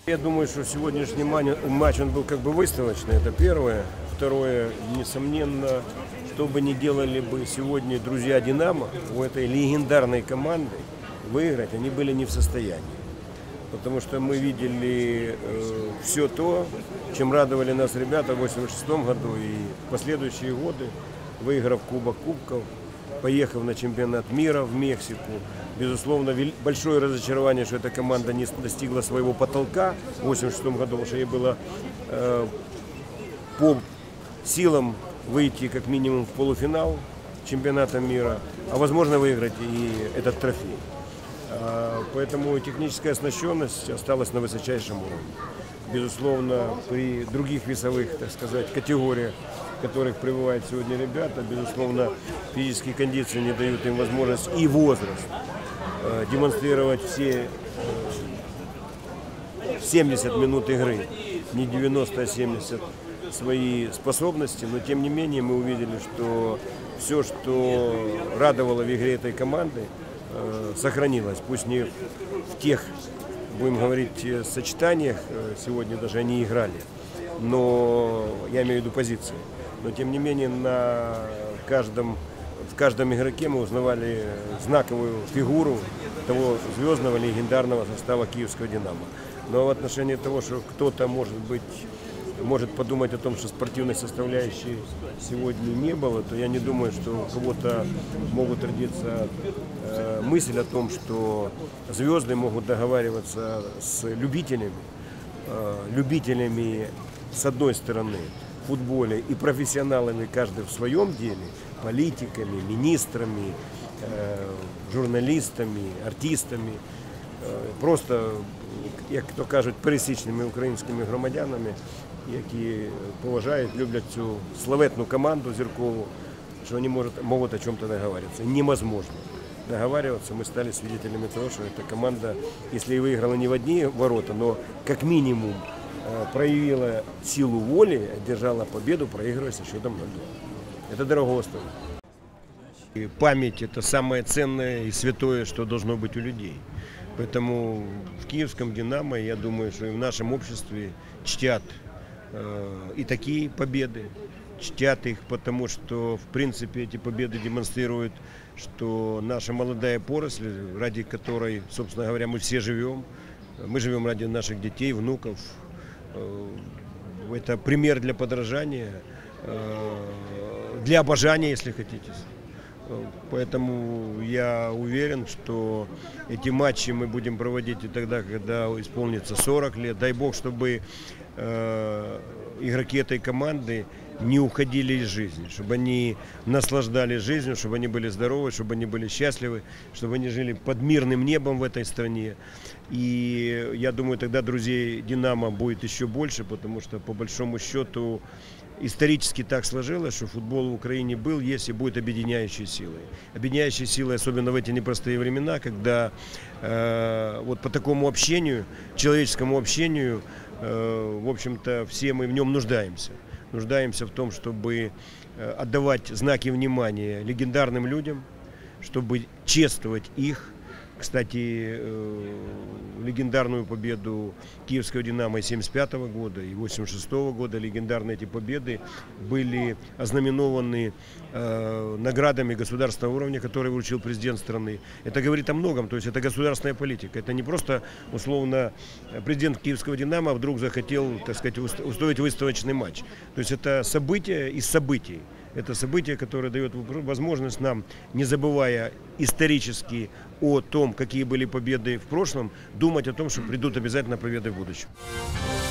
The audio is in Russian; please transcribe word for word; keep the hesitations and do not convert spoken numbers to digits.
Я думаю, что сегодняшний матч он был как бы выставочный, это первое. Второе, несомненно, что бы ни делали бы сегодня друзья «Динамо», у этой легендарной команды выиграть они были не в состоянии. Потому что мы видели э, все то, чем радовали нас ребята в восемьдесят шестом году и последующие годы, выиграв Кубок Кубков, поехав на чемпионат мира в Мексику. Безусловно, большое разочарование, что эта команда не достигла своего потолка в восемьдесят шестом году, потому что ей было э, по силам выйти как минимум в полуфинал чемпионата мира, а возможно выиграть и этот трофей. Э, поэтому техническая оснащенность осталась на высочайшем уровне. Безусловно, при других весовых, так сказать, категориях, в которых пребывают сегодня ребята, безусловно, физические кондиции не дают им возможность и возраст э, демонстрировать все э, семьдесят минут игры, не девяносто, а семьдесят, свои способности, но тем не менее мы увидели, что все, что радовало в игре этой команды, э, сохранилось, пусть не в тех, будем говорить, сочетаниях, сегодня даже они играли, но я имею в виду позиции. Но тем не менее на каждом, в каждом игроке мы узнавали знаковую фигуру того звездного легендарного состава киевского «Динамо». Но в отношении того, что кто-то может быть, может подумать о том, что спортивной составляющей сегодня не было, то я не думаю, что у кого-то могут родиться э, мысль о том, что звезды могут договариваться с любителями, э, любителями с одной стороны в футболе и профессионалами каждый в своем деле, политиками, министрами, э, журналистами, артистами, э, просто, як то кажуть, пересічними українськими громадянами, які поважають, люблять цю славетну команду зіркову, что они может, могут о чем-то договариваться. Невозможно договариваться. Мы стали свидетелями того, что эта команда, если и выиграла не в одни ворота, но как минимум проявила силу воли, одержала победу, проигрывая со счетом ноль два. Это дорого стоит. И память – это самое ценное и святое, что должно быть у людей. Поэтому в киевском «Динамо», я думаю, что и в нашем обществе чтят и такие победы, чтят их, потому что, в принципе, эти победы демонстрируют, что наша молодая поросль, ради которой, собственно говоря, мы все живем, мы живем ради наших детей, внуков. Это пример для подражания, для обожания, если хотите. Поэтому я уверен, что эти матчи мы будем проводить и тогда, когда исполнится сорок лет. Дай Бог, чтобы э, игроки этой команды не уходили из жизни, чтобы они наслаждались жизнью, чтобы они были здоровы, чтобы они были счастливы, чтобы они жили под мирным небом в этой стране. И я думаю, тогда друзей «Динамо» будет еще больше, потому что, по большому счету, исторически так сложилось, что футбол в Украине был, есть и будет объединяющей силой. Объединяющей силой, особенно в эти непростые времена, когда э, вот по такому общению, человеческому общению, э, в общем-то, все мы в нем нуждаемся. Нуждаемся в том, чтобы отдавать знаки внимания легендарным людям, чтобы чествовать их. Кстати, легендарную победу киевского «Динамо» семьдесят пятого года и восемьдесят шестого года, легендарные эти победы были ознаменованы э, наградами государственного уровня, которые вручил президент страны. Это говорит о многом, то есть это государственная политика. Это не просто, условно, президент киевского «Динамо» вдруг захотел, так сказать, устроить выставочный матч. То есть это событие из событий. Это событие, которое дает возможность нам, не забывая исторически о том, какие были победы в прошлом, думать о том, что придут обязательно победы в будущем.